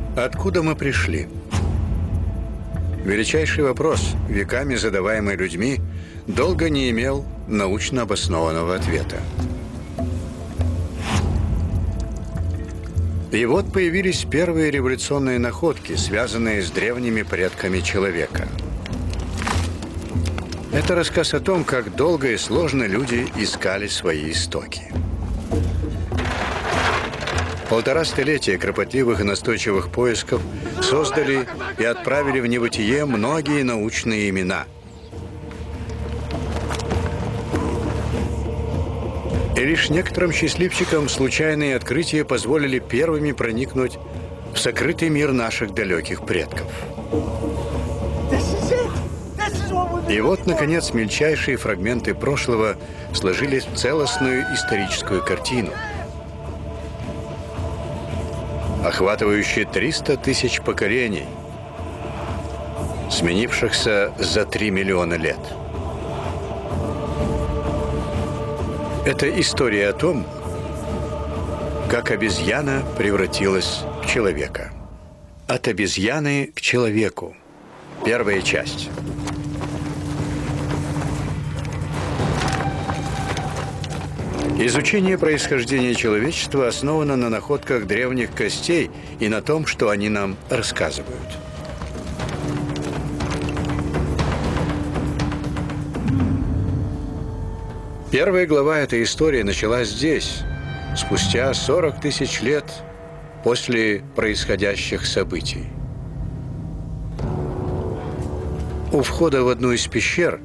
Откуда мы пришли? Величайший вопрос, веками задаваемый людьми, долго не имел научно обоснованного ответа. И вот появились первые революционные находки, связанные с древними предками человека. Это рассказ о том, как долго и сложно люди искали свои истоки. 1,5 столетия кропотливых и настойчивых поисков создали и отправили в небытие многие научные имена. И лишь некоторым счастливчикам случайные открытия позволили первыми проникнуть в сокрытый мир наших далеких предков. И вот, наконец, мельчайшие фрагменты прошлого сложились в целостную историческую картину, охватывающую 300 тысяч поколений, сменившихся за 3 миллиона лет. Это история о том, как обезьяна превратилась в человека. От обезьяны к человеку. Первая часть. Изучение происхождения человечества основано на находках древних костей и на том, что они нам рассказывают. Первая глава этой истории началась здесь, спустя 40 тысяч лет после происходящих событий. У входа в одну из пещер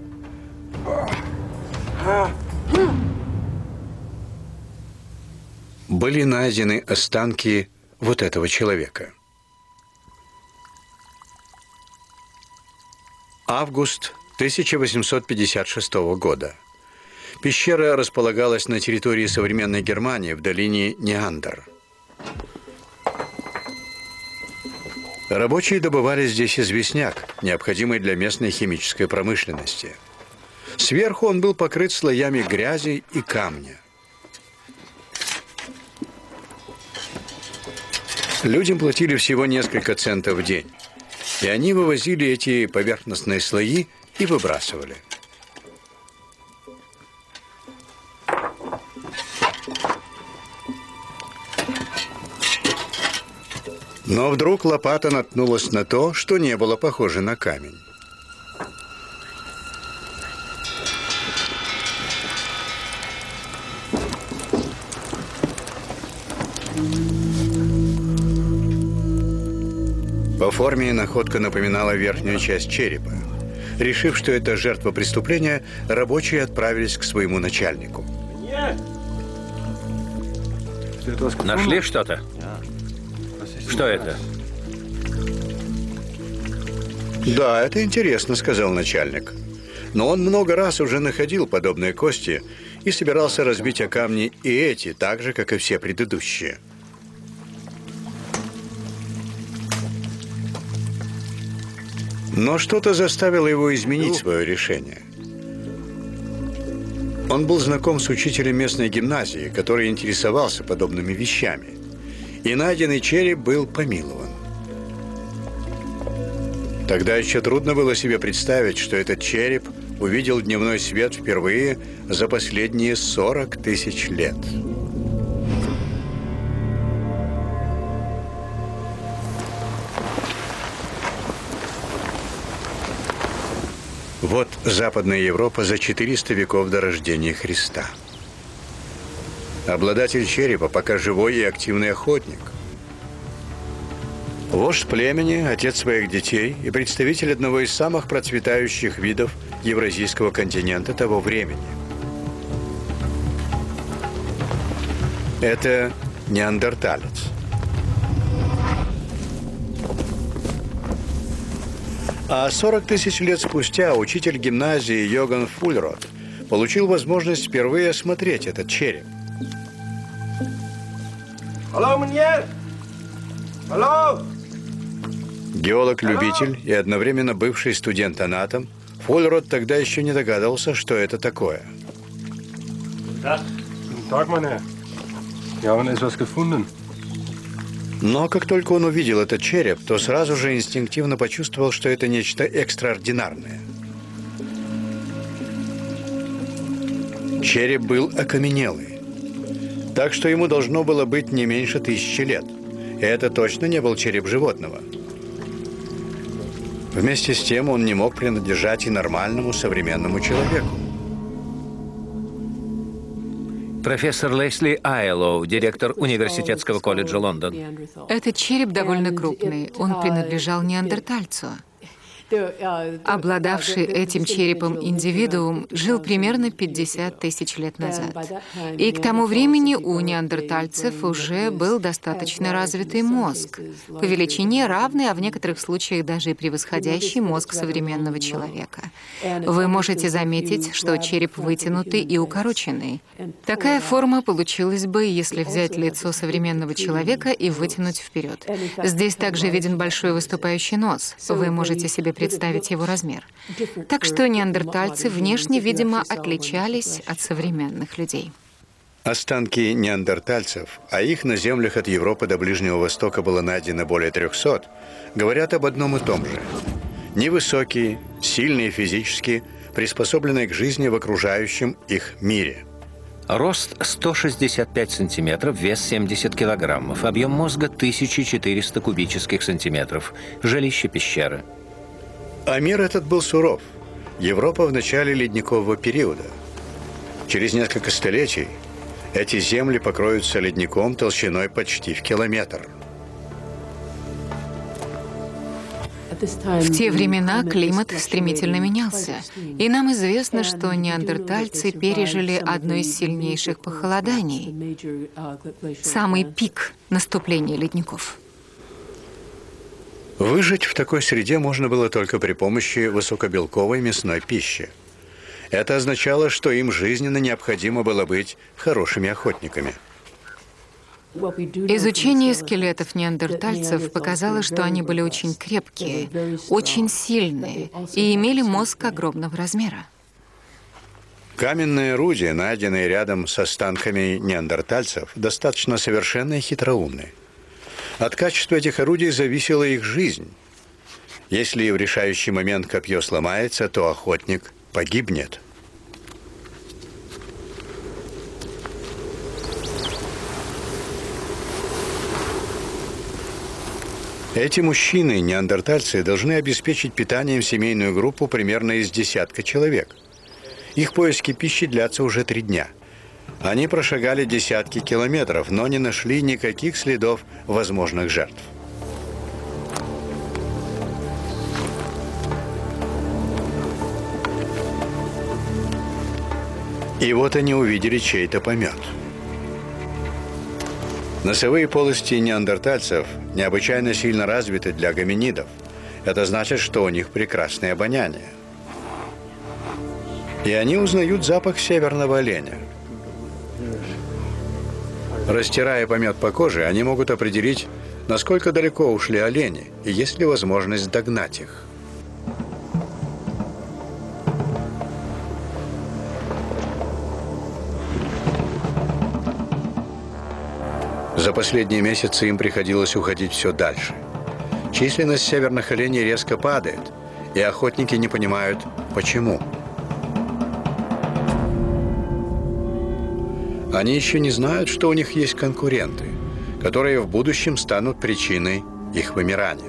были найдены останки вот этого человека. Август 1856 года. Пещера располагалась на территории современной Германии в долине Неандер. Рабочие добывали здесь известняк, необходимый для местной химической промышленности. Сверху он был покрыт слоями грязи и камня. Людям платили всего несколько центов в день, и они вывозили эти поверхностные слои и выбрасывали. Но вдруг лопата наткнулась на то, что не было похоже на камень. По форме находка напоминала верхнюю часть черепа. Решив, что это жертва преступления, рабочие отправились к своему начальнику. Нашли что-то? Что это? Да, это интересно, сказал начальник. Но он много раз уже находил подобные кости и собирался разбить о камни и эти, так же, как и все предыдущие. Но что-то заставило его изменить свое решение. Он был знаком с учителем местной гимназии, который интересовался подобными вещами. И найденный череп был помилован. Тогда еще трудно было себе представить, что этот череп увидел дневной свет впервые за последние 40 тысяч лет. Вот Западная Европа за 400 веков до рождения Христа. Обладатель черепа пока живой и активный охотник. Вождь племени, отец своих детей и представитель одного из самых процветающих видов евразийского континента того времени. Это неандерталец. А 40 тысяч лет спустя учитель гимназии Йоган Фульрот получил возможность впервые осмотреть этот череп. Hallo meneer! Hallo! Геолог-любитель и одновременно бывший студент-анатом, Фульрот тогда еще не догадывался, что это такое. Guten Tag, meneer. Ja, wann ist was gefunden? Но как только он увидел этот череп, то сразу же инстинктивно почувствовал, что это нечто экстраординарное. Череп был окаменелый, так что ему должно было быть не меньше 1000 лет. И это точно не был череп животного. Вместе с тем он не мог принадлежать и нормальному современному человеку. Профессор Лесли Айлоу, директор Университетского колледжа Лондон. Этот череп довольно крупный. Он принадлежал неандертальцу. Обладавший этим черепом индивидуум жил примерно 50 тысяч лет назад. И к тому времени у неандертальцев уже был достаточно развитый мозг, по величине равный, а в некоторых случаях даже и превосходящий мозг современного человека. Вы можете заметить, что череп вытянутый и укороченный. Такая форма получилась бы, если взять лицо современного человека и вытянуть вперед. Здесь также виден большой выступающий нос. Вы можете себе представить его размер. Так что неандертальцы внешне, видимо, отличались от современных людей. Останки неандертальцев, а их на землях от Европы до Ближнего Востока было найдено более 300, говорят об одном и том же. Невысокие, сильные физически, приспособленные к жизни в окружающем их мире. Рост 165 сантиметров, вес 70 килограммов, объем мозга 1400 кубических сантиметров, жилище пещеры. А мир этот был суров. Европа в начале ледникового периода. Через несколько столетий эти земли покроются ледником толщиной почти в километр. В те времена климат стремительно менялся, и нам известно, что неандертальцы пережили одно из сильнейших похолоданий, самый пик наступления ледников. Выжить в такой среде можно было только при помощи высокобелковой мясной пищи. Это означало, что им жизненно необходимо было быть хорошими охотниками. Изучение скелетов неандертальцев показало, что они были очень крепкие, очень сильные и имели мозг огромного размера. Каменные орудия, найденные рядом с останками неандертальцев, достаточно совершенны и хитроумны. От качества этих орудий зависела их жизнь. Если в решающий момент копье сломается, то охотник погибнет. Эти мужчины, неандертальцы, должны обеспечить питанием семейную группу примерно из 10 человек. Их поиски пищи длятся уже 3 дня. Они прошагали десятки километров, но не нашли никаких следов возможных жертв. И вот они увидели чей-то помет. Носовые полости неандертальцев необычайно сильно развиты для гоминидов. Это значит, что у них прекрасное обоняние. И они узнают запах северного оленя. Растирая помет по коже, они могут определить, насколько далеко ушли олени, и есть ли возможность догнать их. За последние месяцы им приходилось уходить все дальше. Численность северных оленей резко падает, и охотники не понимают, почему. Они еще не знают, что у них есть конкуренты, которые в будущем станут причиной их вымирания.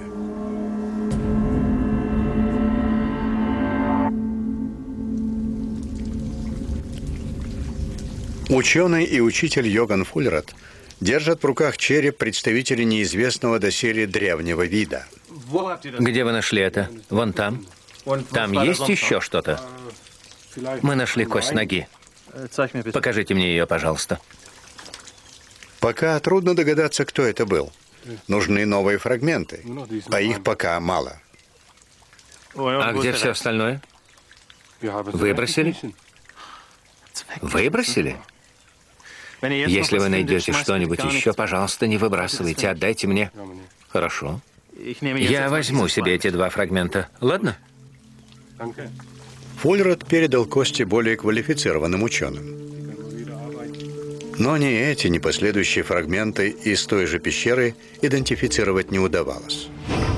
Ученый и учитель Йоган Фуллерат держат в руках череп представителей неизвестного доселе древнего вида. Где вы нашли это? Вон там? Там есть еще что-то? Мы нашли кость ноги. Покажите мне ее, пожалуйста. Пока трудно догадаться, кто это был. Нужны новые фрагменты, а их пока мало. А где все остальное? Выбросили? Выбросили? Если вы найдете что-нибудь еще, пожалуйста, не выбрасывайте, отдайте мне. Хорошо. Я возьму себе эти 2 фрагмента. Ладно? Фуллерат передал кости более квалифицированным ученым. Но ни эти, ни последующие фрагменты из той же пещеры идентифицировать не удавалось.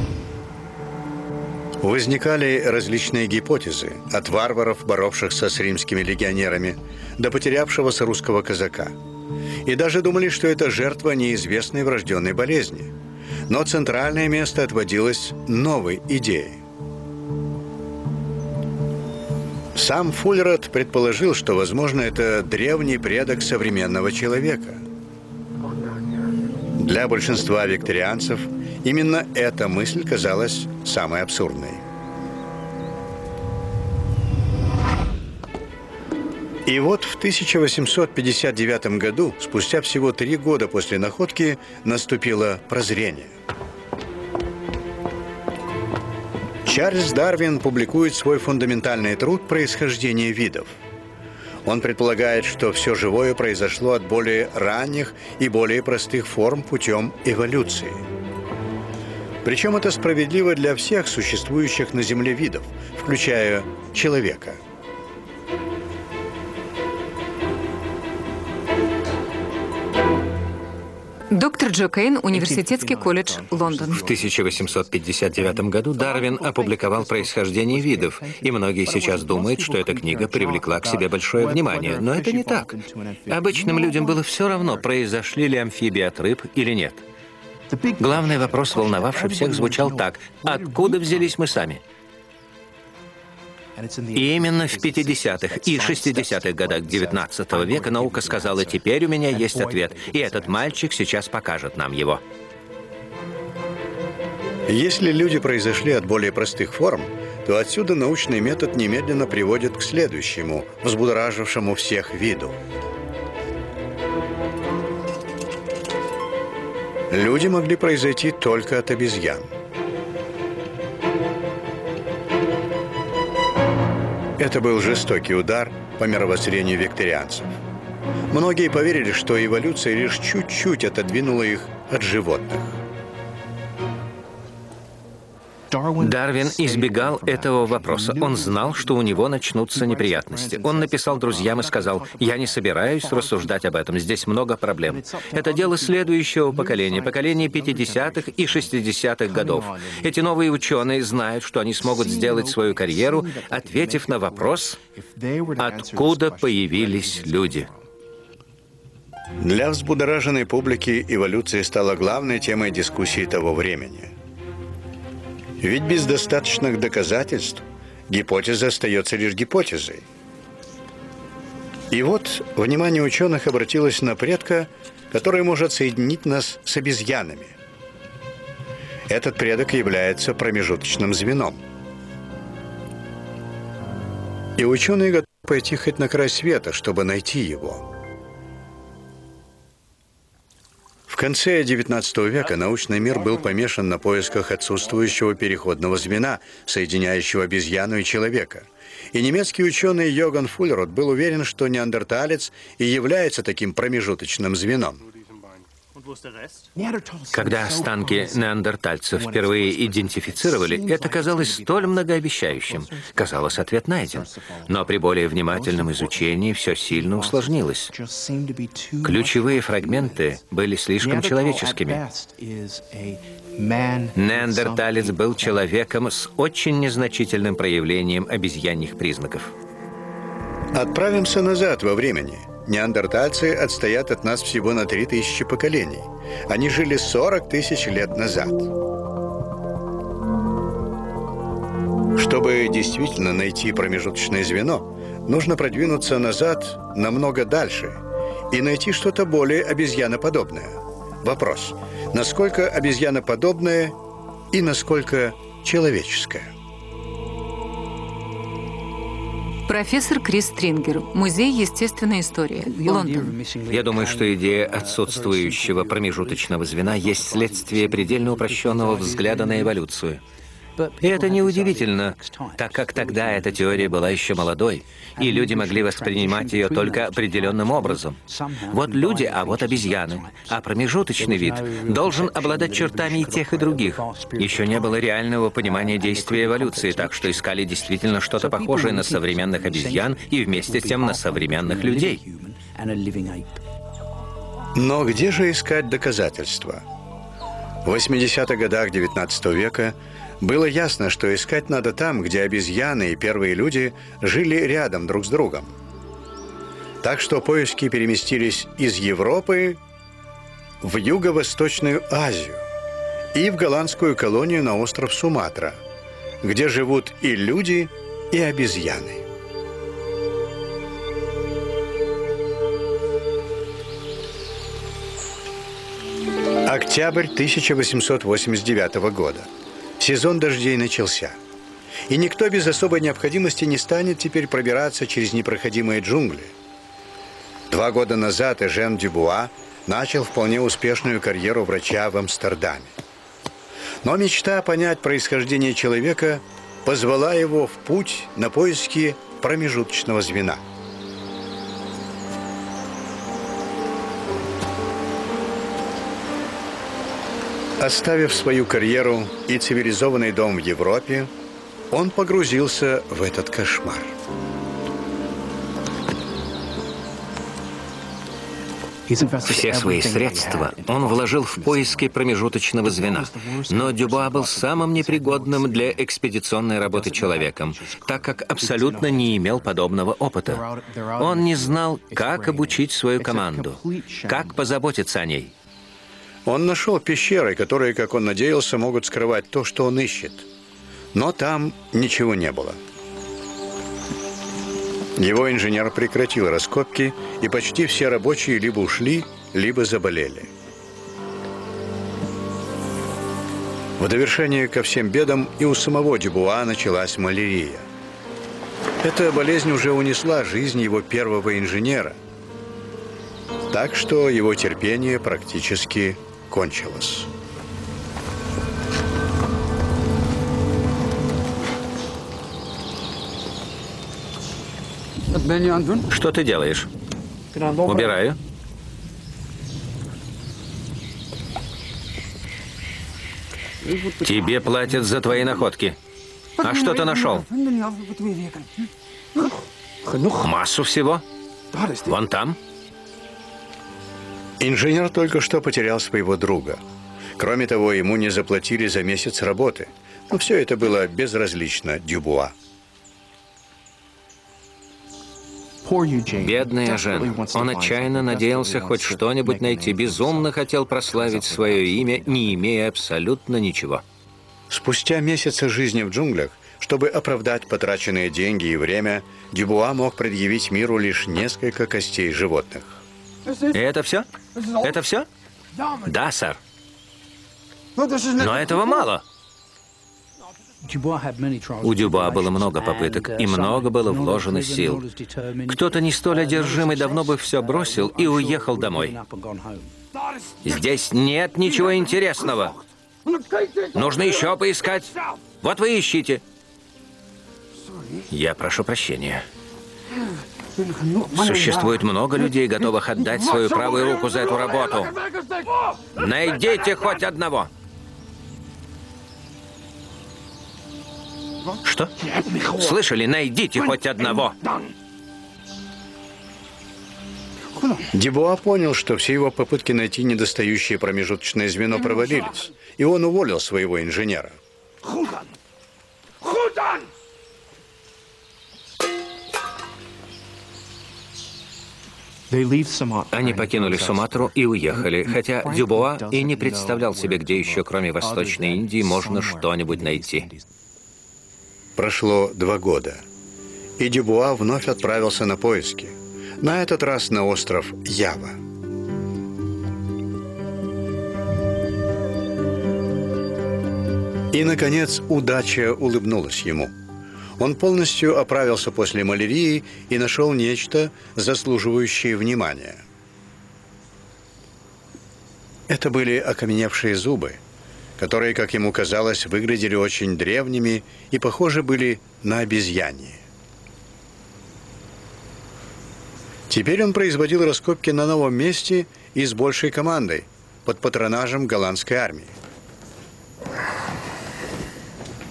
Возникали различные гипотезы, от варваров, боровшихся с римскими легионерами, до потерявшегося русского казака. И даже думали, что это жертва неизвестной врожденной болезни. Но центральное место отводилось новой идее. Сам Фуллерот предположил, что, возможно, это древний предок современного человека. Для большинства викторианцев именно эта мысль казалась самой абсурдной. И вот в 1859 году, спустя всего 3 года после находки, наступило прозрение. Чарльз Дарвин публикует свой фундаментальный труд «Происхождение видов». Он предполагает, что все живое произошло от более ранних и более простых форм путем эволюции. Причем это справедливо для всех существующих на Земле видов, включая человека. Доктор Джо Кейн, Университетский колледж, Лондон. В 1859 году Дарвин опубликовал «Происхождение видов», и многие сейчас думают, что эта книга привлекла к себе большое внимание. Но это не так. Обычным людям было все равно, произошли ли амфибии от рыб или нет. Главный вопрос, волновавший всех, звучал так: откуда взялись мы сами? И именно в 50-х и 60-х годах XIX века наука сказала: теперь у меня есть ответ, и этот мальчик сейчас покажет нам его. Если люди произошли от более простых форм, то отсюда научный метод немедленно приводит к следующему, взбудоражившему всех виду. Люди могли произойти только от обезьян. Это был жестокий удар по мировоззрению викторианцев. Многие поверили, что эволюция лишь чуть-чуть отодвинула их от животных. Дарвин избегал этого вопроса. Он знал, что у него начнутся неприятности. Он написал друзьям и сказал: «Я не собираюсь рассуждать об этом, здесь много проблем. Это дело следующего поколения, поколения 50-х и 60-х годов. Эти новые ученые знают, что они смогут сделать свою карьеру, ответив на вопрос, откуда появились люди». Для взбудораженной публики эволюция стала главной темой дискуссии того времени. Ведь без достаточных доказательств гипотеза остается лишь гипотезой. И вот внимание ученых обратилось на предка, который может соединить нас с обезьянами. Этот предок является промежуточным звеном. И ученые готовы пойти хоть на край света, чтобы найти его. В конце XIX века научный мир был помешан на поисках отсутствующего переходного звена, соединяющего обезьяну и человека. И немецкий ученый Йоганн Фуллерот был уверен, что неандерталец и является таким промежуточным звеном. Когда останки неандертальцев впервые идентифицировали, это казалось столь многообещающим. Казалось, ответ найден. Но при более внимательном изучении все сильно усложнилось. Ключевые фрагменты были слишком человеческими. Неандерталец был человеком с очень незначительным проявлением обезьяньих признаков. Отправимся назад во времени. Неандертальцы отстоят от нас всего на 3000 поколений. Они жили 40 тысяч лет назад. Чтобы действительно найти промежуточное звено, нужно продвинуться назад намного дальше и найти что-то более обезьяноподобное. Вопрос: насколько обезьяноподобное и насколько человеческое? Профессор Крис Стрингер, Музей естественной истории, Лондон. Я думаю, что идея отсутствующего промежуточного звена есть следствие предельно упрощенного взгляда на эволюцию. И это неудивительно, так как тогда эта теория была еще молодой, и люди могли воспринимать ее только определенным образом. Вот люди, а вот обезьяны. А промежуточный вид должен обладать чертами и тех, и других. Еще не было реального понимания действия эволюции, так что искали действительно что-то похожее на современных обезьян и вместе с тем на современных людей. Но где же искать доказательства? В 80-х годах XIX века было ясно, что искать надо там, где обезьяны и первые люди жили рядом друг с другом. Так что поиски переместились из Европы в Юго-Восточную Азию и в голландскую колонию на остров Суматра, где живут и люди, и обезьяны. Октябрь 1889 года. Сезон дождей начался. И никто без особой необходимости не станет теперь пробираться через непроходимые джунгли. 2 года назад Эжен Дюбуа начал вполне успешную карьеру врача в Амстердаме. Но мечта понять происхождение человека позвала его в путь на поиски промежуточного звена. Оставив свою карьеру и цивилизованный дом в Европе, он погрузился в этот кошмар. Все свои средства он вложил в поиски промежуточного звена. Но Дюбуа был самым непригодным для экспедиционной работы человеком, так как абсолютно не имел подобного опыта. Он не знал, как обучить свою команду, как позаботиться о ней. Он нашел пещеры, которые, как он надеялся, могут скрывать то, что он ищет. Но там ничего не было. Его инженер прекратил раскопки, и почти все рабочие либо ушли, либо заболели. В довершение ко всем бедам и у самого Дюбуа началась малярия. Эта болезнь уже унесла жизнь его первого инженера, так что его терпение практически кончилось. Что ты делаешь? Убираю. Тебе платят за твои находки. А что ты нашел? Массу всего. Вон там. Инженер только что потерял своего друга. Кроме того, ему не заплатили за месяц работы. Но все это было безразлично Дюбуа. Бедный Эжен. Он отчаянно надеялся хоть что-нибудь найти, безумно хотел прославить свое имя, не имея абсолютно ничего. Спустя месяцы жизни в джунглях, чтобы оправдать потраченные деньги и время, Дюбуа мог предъявить миру лишь несколько костей животных. И это все? Это все? Да, сэр. Но этого мало. У Дюбуа было много попыток, и много было вложено сил. Кто-то не столь одержимый давно бы все бросил и уехал домой. Здесь нет ничего интересного. Нужно еще поискать. Вот вы ищите. Я прошу прощения. Существует много людей, готовых отдать свою правую руку за эту работу. Найдите хоть одного. Что? Слышали? Найдите хоть одного. Дюбуа понял, что все его попытки найти недостающее промежуточное звено провалились, и он уволил своего инженера. Они покинули Суматру и уехали, хотя Дюбуа и не представлял себе, где еще, кроме Восточной Индии, можно что-нибудь найти. Прошло 2 года, и Дюбуа вновь отправился на поиски, на этот раз на остров Ява. И, наконец, удача улыбнулась ему. Он полностью оправился после малярии и нашел нечто, заслуживающее внимания. Это были окаменевшие зубы, которые, как ему казалось, выглядели очень древними и похожи были на обезьяньи. Теперь он производил раскопки на новом месте и с большей командой, под патронажем голландской армии.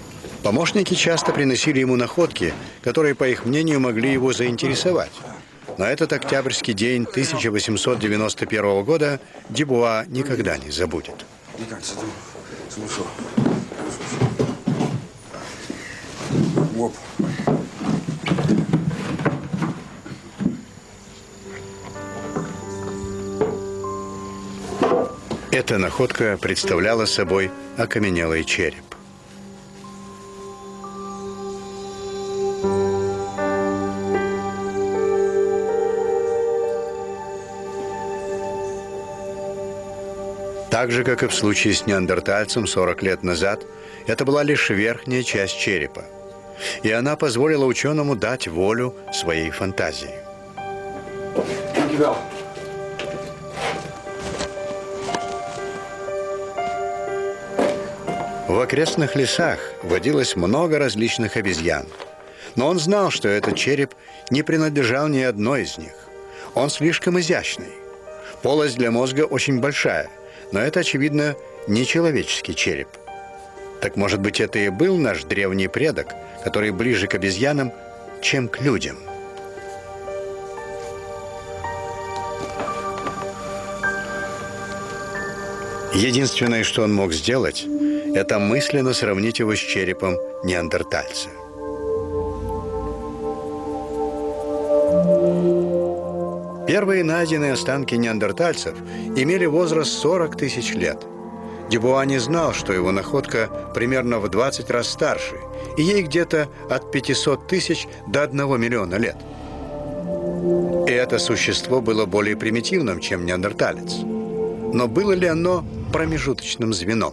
Помощники часто приносили ему находки, которые, по их мнению, могли его заинтересовать. Но этот октябрьский день 1891 года Дюбуа никогда не забудет. Эта находка представляла собой окаменелый череп. Так же, как и в случае с неандертальцем 40 лет назад, это была лишь верхняя часть черепа. И она позволила ученому дать волю своей фантазии. В окрестных лесах водилось много различных обезьян. Но он знал, что этот череп не принадлежал ни одной из них. Он слишком изящный. Полость для мозга очень большая, но это, очевидно, не человеческий череп. Так, может быть, это и был наш древний предок, который ближе к обезьянам, чем к людям. Единственное, что он мог сделать, это мысленно сравнить его с черепом неандертальца. Первые найденные останки неандертальцев имели возраст 40 тысяч лет. Дюбуа не знал, что его находка примерно в 20 раз старше, и ей где-то от 500 тысяч до 1 миллиона лет. И это существо было более примитивным, чем неандерталец. Но было ли оно промежуточным звеном?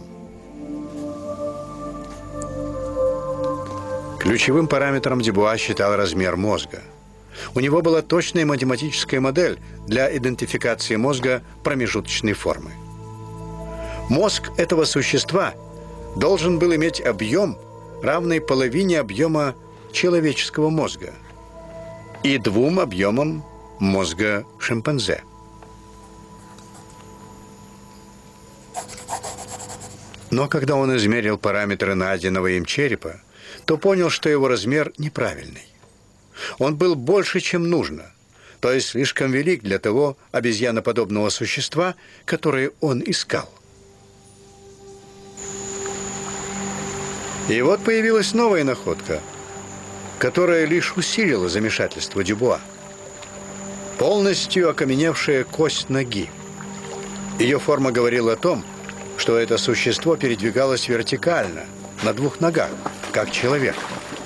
Ключевым параметром Дюбуа считал размер мозга. У него была точная математическая модель для идентификации мозга промежуточной формы. Мозг этого существа должен был иметь объем, равный половине объема человеческого мозга и 2 объемам мозга шимпанзе. Но когда он измерил параметры найденного им черепа, то понял, что его размер неправильный. Он был больше, чем нужно, то есть слишком велик для того обезьяноподобного существа, которое он искал. И вот появилась новая находка, которая лишь усилила замешательство Дюбуа. Полностью окаменевшая кость ноги. Ее форма говорила о том, что это существо передвигалось вертикально, на 2 ногах, как человек.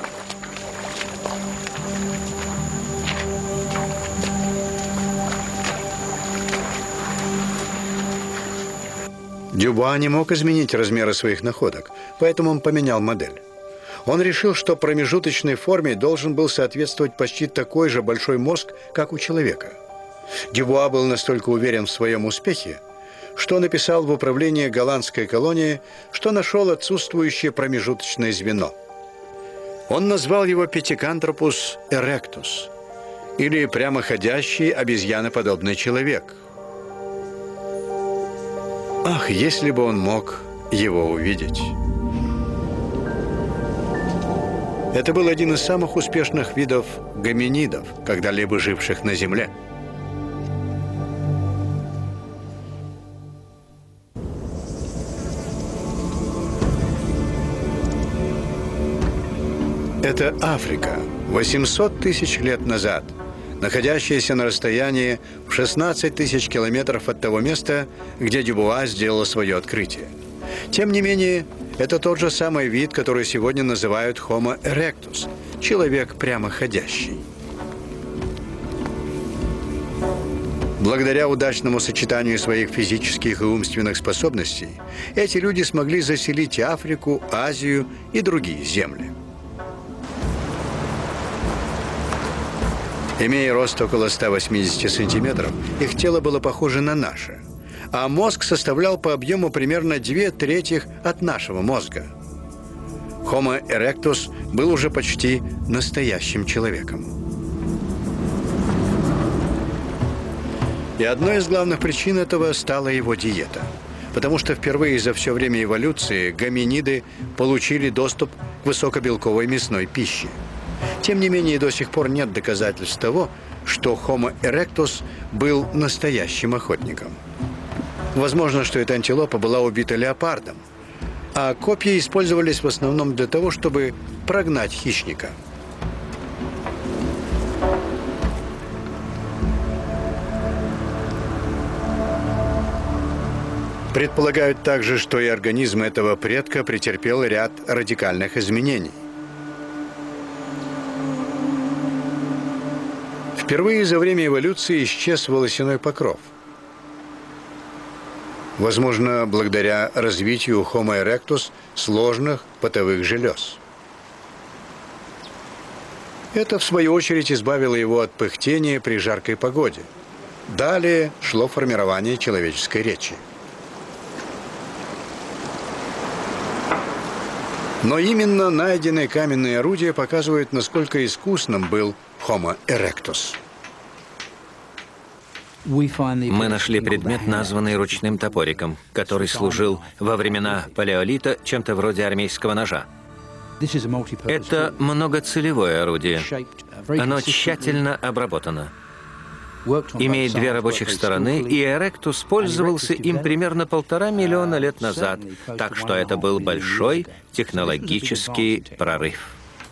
Дюбуа не мог изменить размеры своих находок, поэтому он поменял модель. Он решил, что промежуточной форме должен был соответствовать почти такой же большой мозг, как у человека. Дюбуа был настолько уверен в своем успехе, что написал в управление голландской колонии, что нашел отсутствующее промежуточное звено. Он назвал его Pithecanthropus erectus, или прямоходящий обезьяноподобный человек. Ах, если бы он мог его увидеть! Это был один из самых успешных видов гоминидов, когда-либо живших на Земле. Это Африка, 800 тысяч лет назад, находящаяся на расстоянии в 16 тысяч километров от того места, где Дюбуа сделал свое открытие. Тем не менее, это тот же самый вид, который сегодня называют Homo erectus – человек прямоходящий. Благодаря удачному сочетанию своих физических и умственных способностей, эти люди смогли заселить Африку, Азию и другие земли. Имея рост около 180 сантиметров, их тело было похоже на наше, а мозг составлял по объему примерно 2/3 от нашего мозга. Homo erectus был уже почти настоящим человеком. И одной из главных причин этого стала его диета, потому что впервые за все время эволюции гоминиды получили доступ к высокобелковой мясной пище. Тем не менее, до сих пор нет доказательств того, что Homo erectus был настоящим охотником. Возможно, что эта антилопа была убита леопардом, а копья использовались в основном для того, чтобы прогнать хищника. Предполагают также, что и организм этого предка претерпел ряд радикальных изменений. Впервые за время эволюции исчез волосяной покров. Возможно, благодаря развитию Homo erectus сложных потовых желез. Это, в свою очередь, избавило его от пыхтения при жаркой погоде. Далее шло формирование человеческой речи. Но именно найденные каменные орудия показывают, насколько искусным был Homo erectus. Мы нашли предмет, названный ручным топориком, который служил во времена палеолита чем-то вроде армейского ножа. Это многоцелевое орудие. Оно тщательно обработано. Имеет две рабочих стороны, и Эректус пользовался им примерно 1,5 миллиона лет назад, так что это был большой технологический прорыв.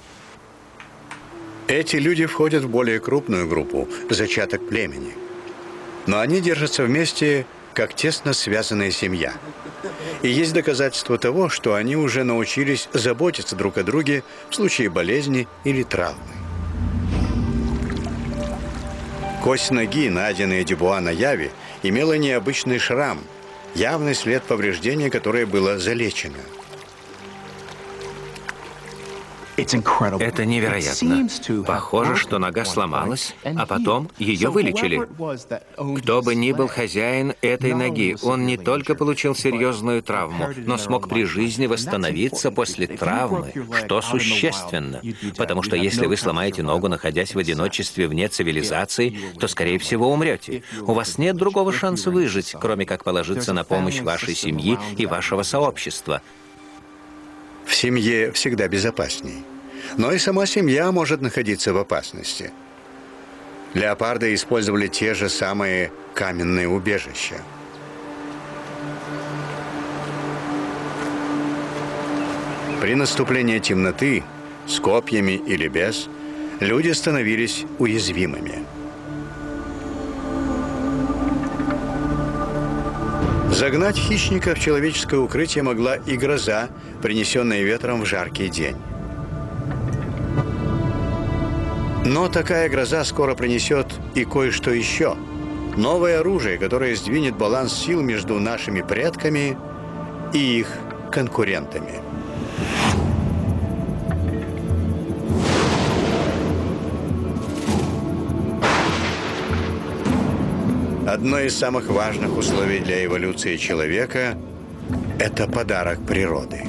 Эти люди входят в более крупную группу – зачаток племени. Но они держатся вместе, как тесно связанная семья. И есть доказательства того, что они уже научились заботиться друг о друге в случае болезни или травмы. Кость ноги, найденная Дюбуа на Яве, имела необычный шрам, явный след повреждения, которое было залечено. Это невероятно. Похоже, что нога сломалась, а потом ее вылечили. Кто бы ни был хозяин этой ноги, он не только получил серьезную травму, но смог при жизни восстановиться после травмы, что существенно. Потому что если вы сломаете ногу, находясь в одиночестве вне цивилизации, то, скорее всего, умрете. У вас нет другого шанса выжить, кроме как положиться на помощь вашей семьи и вашего сообщества. В семье всегда безопасней. Но и сама семья может находиться в опасности. Леопарды использовали те же самые каменные убежища. При наступлении темноты, с копьями или без, люди становились уязвимыми. Загнать хищника в человеческое укрытие могла и гроза, принесенная ветром в жаркий день. Но такая гроза скоро принесет и кое-что еще. Новое оружие, которое сдвинет баланс сил между нашими предками и их конкурентами. Одно из самых важных условий для эволюции человека – это подарок природы.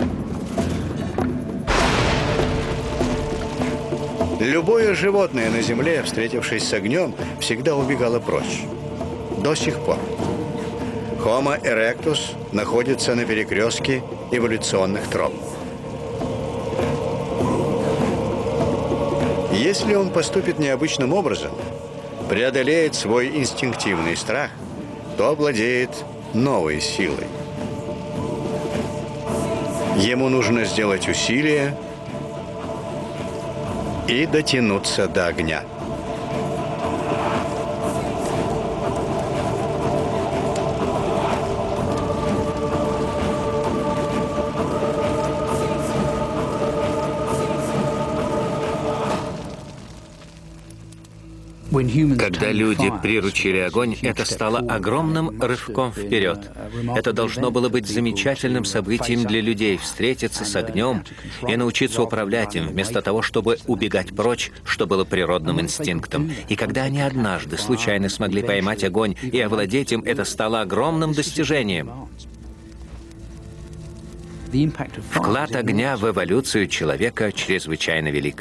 Любое животное на Земле, встретившись с огнем, всегда убегало прочь. До сих пор. Homo erectus находится на перекрестке эволюционных троп. Если он поступит необычным образом, преодолеет свой инстинктивный страх, то овладеет новой силой. Ему нужно сделать усилие и дотянуться до огня. Когда люди приручили огонь, это стало огромным рывком вперед. Это должно было быть замечательным событием для людей — встретиться с огнем и научиться управлять им, вместо того, чтобы убегать прочь, что было природным инстинктом. И когда они однажды случайно смогли поймать огонь и овладеть им, это стало огромным достижением. Вклад огня в эволюцию человека чрезвычайно велик.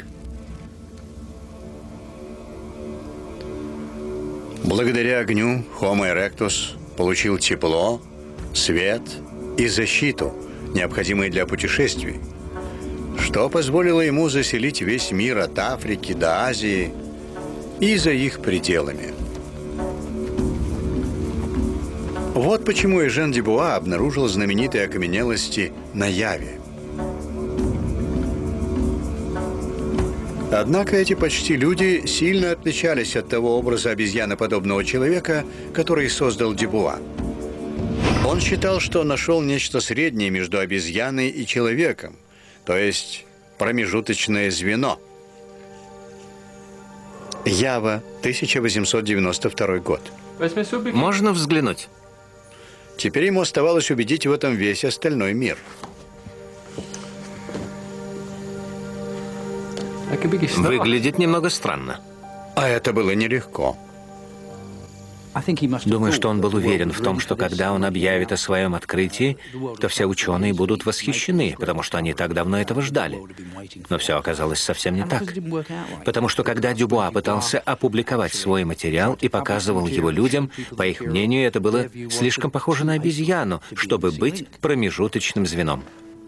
Благодаря огню Homo erectus получил тепло, свет и защиту, необходимые для путешествий, что позволило ему заселить весь мир от Африки до Азии и за их пределами. Вот почему Эжен Дюбуа обнаружил знаменитые окаменелости на Яве. Однако эти почти люди сильно отличались от того образа обезьяноподобного человека, который создал Дюбуа. Он считал, что нашел нечто среднее между обезьяной и человеком, то есть промежуточное звено. Ява, 1892 год. Можно взглянуть? Теперь ему оставалось убедить в этом весь остальной мир. Выглядит немного странно. А это было нелегко. Думаю, что он был уверен в том, что когда он объявит о своем открытии, то все ученые будут восхищены, потому что они так давно этого ждали. Но все оказалось совсем не так. Потому что когда Дюбуа пытался опубликовать свой материал и показывал его людям, по их мнению, это было слишком похоже на обезьяну, чтобы быть промежуточным звеном.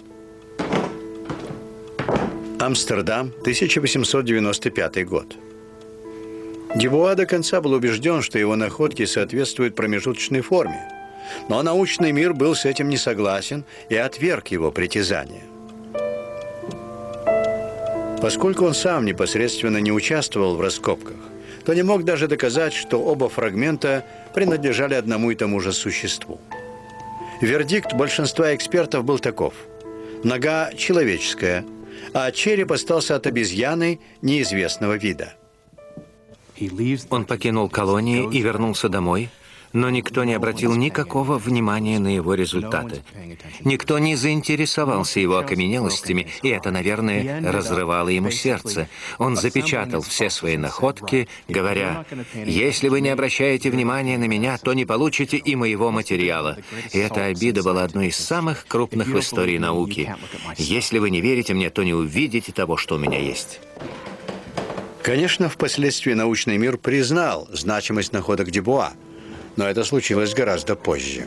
Амстердам, 1895 год. Дюбуа до конца был убежден, что его находки соответствуют промежуточной форме. Но научный мир был с этим не согласен и отверг его притязания. Поскольку он сам непосредственно не участвовал в раскопках, то не мог даже доказать, что оба фрагмента принадлежали одному и тому же существу. Вердикт большинства экспертов был таков: нога человеческая, а череп остался от обезьяны неизвестного вида. Он покинул колонию и вернулся домой, но никто не обратил никакого внимания на его результаты. Никто не заинтересовался его окаменелостями, и это, наверное, разрывало ему сердце. Он запечатал все свои находки, говоря: «Если вы не обращаете внимания на меня, то не получите и моего материала». И эта обида была одной из самых крупных в истории науки. Если вы не верите мне, то не увидите того, что у меня есть. Конечно, впоследствии научный мир признал значимость находок Дюбуа, но это случилось гораздо позже.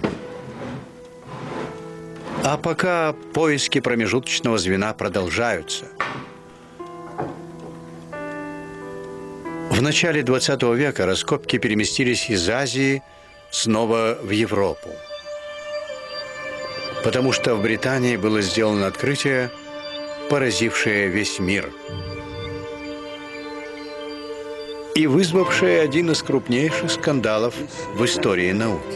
А пока поиски промежуточного звена продолжаются. В начале 20 века раскопки переместились из Азии снова в Европу, потому что в Британии было сделано открытие, поразившее весь мир и вызвавшее один из крупнейших скандалов в истории науки.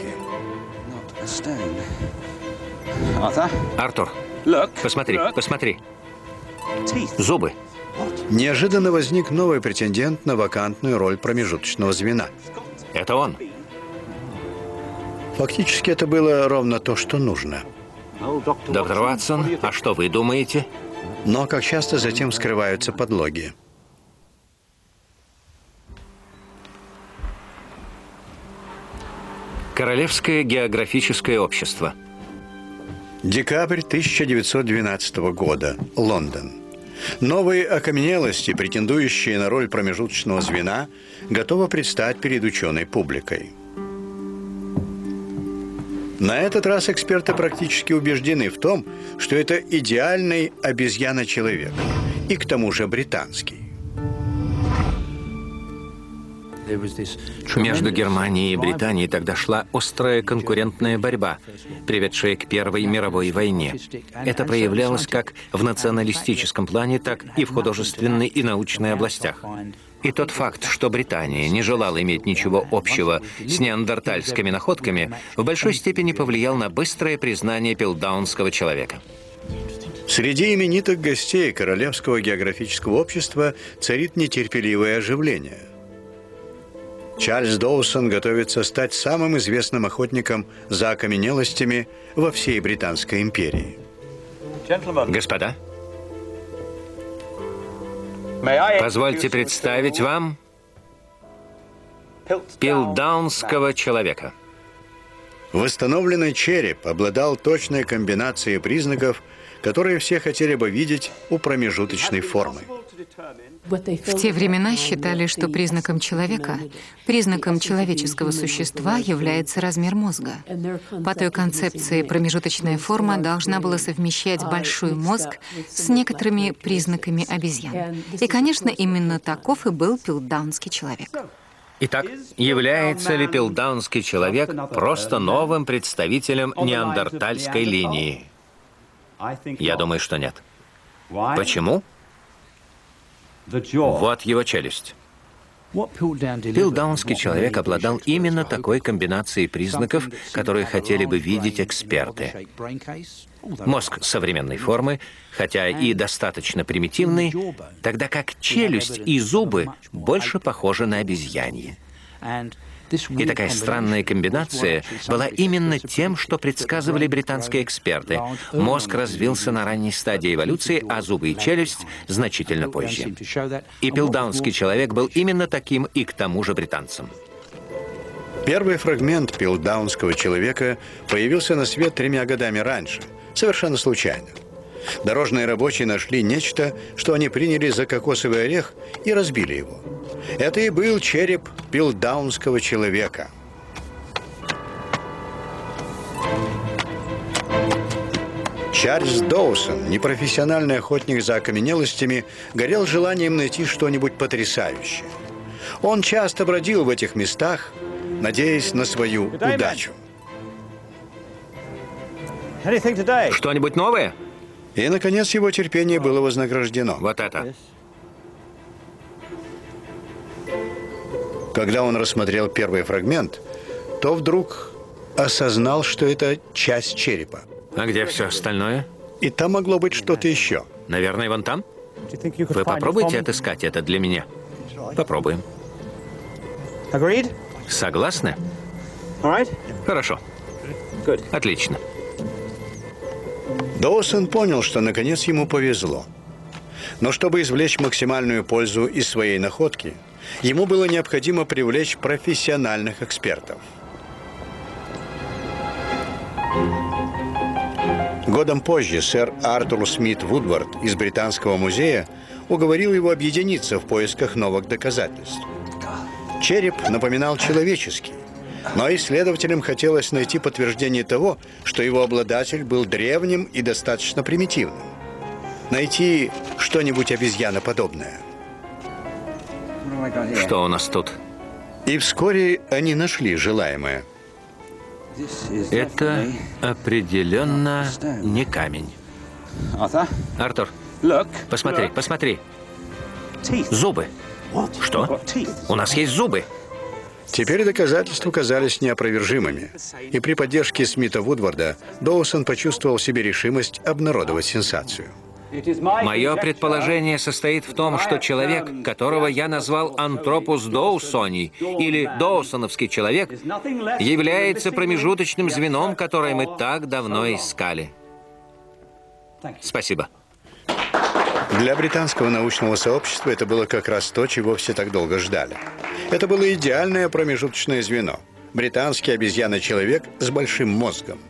Артур, посмотри, посмотри. Зубы. Неожиданно возник новый претендент на вакантную роль промежуточного звена. Это он. Фактически это было ровно то, что нужно. Доктор Ватсон, а что вы думаете? Но, как часто, затем скрываются подлоги. Королевское географическое общество. Декабрь 1912 года. Лондон. Новые окаменелости, претендующие на роль промежуточного звена, готовы предстать перед ученой публикой. На этот раз эксперты практически убеждены в том, что это идеальный обезьяна-человек, и к тому же британский. Между Германией и Британией тогда шла острая конкурентная борьба, приведшая к Первой мировой войне. Это проявлялось как в националистическом плане, так и в художественной и научной областях. И тот факт, что Британия не желала иметь ничего общего с неандертальскими находками, в большой степени повлиял на быстрое признание пилдаунского человека. Среди именитых гостей Королевского географического общества царит нетерпеливое оживление. Чарльз Доусон готовится стать самым известным охотником за окаменелостями во всей Британской империи. Господа, позвольте представить вам пилдаунского человека. Восстановленный череп обладал точной комбинацией признаков, которые все хотели бы видеть у промежуточной формы. В те времена считали, что признаком человека, признаком человеческого существа является размер мозга. По той концепции промежуточная форма должна была совмещать большой мозг с некоторыми признаками обезьян. И, конечно, именно таков и был пилтдаунский человек. Итак, является ли пилтдаунский человек просто новым представителем неандертальской линии? Я думаю, что нет. Почему? Вот его челюсть. Пилтдаунский человек обладал именно такой комбинацией признаков, которые хотели бы видеть эксперты. Мозг современной формы, хотя и достаточно примитивный, тогда как челюсть и зубы больше похожи на обезьяньи. И такая странная комбинация была именно тем, что предсказывали британские эксперты. Мозг развился на ранней стадии эволюции, а зубы и челюсть значительно позже. И пилтдаунский человек был именно таким и к тому же британцем. Первый фрагмент пилтдаунского человека появился на свет 3 годами раньше, совершенно случайно. Дорожные рабочие нашли нечто, что они приняли за кокосовый орех, и разбили его. Это и был череп пилтдаунского человека. Чарльз Доусон, непрофессиональный охотник за окаменелостями, горел желанием найти что-нибудь потрясающее. Он часто бродил в этих местах, надеясь на свою удачу. Что-нибудь новое? И, наконец, его терпение было вознаграждено. Вот это. Когда он рассмотрел первый фрагмент, то вдруг осознал, что это часть черепа. А где все остальное? И там могло быть что-то еще. Наверное, вон там? Вы попробуйте отыскать это для меня. Попробуем. Согласны? Хорошо. Отлично. Доусон понял, что наконец ему повезло. Но чтобы извлечь максимальную пользу из своей находки, ему было необходимо привлечь профессиональных экспертов. Годом позже сэр Артур Смит Вудвард из Британского музея уговорил его объединиться в поисках новых доказательств. Череп напоминал человеческий, но исследователям хотелось найти подтверждение того, что его обладатель был древним и достаточно примитивным. Найти что-нибудь обезьяноподобное. Что у нас тут? И вскоре они нашли желаемое. Это определенно не камень. Артур, посмотри, посмотри. Зубы. Что? У нас есть зубы. Теперь доказательства казались неопровержимыми. И при поддержке Смита Вудварда Доусон почувствовал в себе решимость обнародовать сенсацию. Мое предположение состоит в том, что человек, которого я назвал антропус доусони, или доусоновский человек, является промежуточным звеном, которое мы так давно искали. Спасибо. Для британского научного сообщества это было как раз то, чего все так долго ждали. Это было идеальное промежуточное звено. Британский обезьяна-человек с большим мозгом.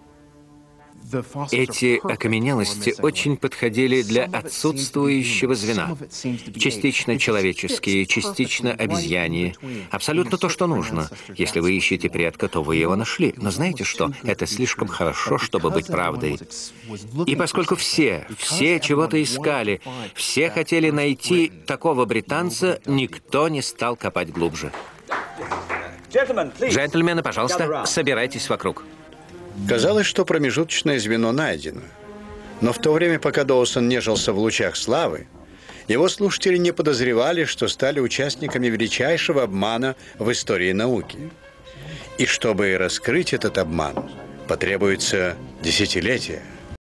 Эти окаменелости очень подходили для отсутствующего звена. Частично человеческие, частично обезьяньи. Абсолютно то, что нужно. Если вы ищете предка, то вы его нашли. Но знаете что? Это слишком хорошо, чтобы быть правдой. И поскольку все чего-то искали, все хотели найти такого британца, никто не стал копать глубже. Джентльмены, пожалуйста, собирайтесь вокруг. Казалось, что промежуточное звено найдено. Но в то время, пока Доусон нежился в лучах славы, его слушатели не подозревали, что стали участниками величайшего обмана в истории науки. И чтобы раскрыть этот обман, потребуется десятилетия.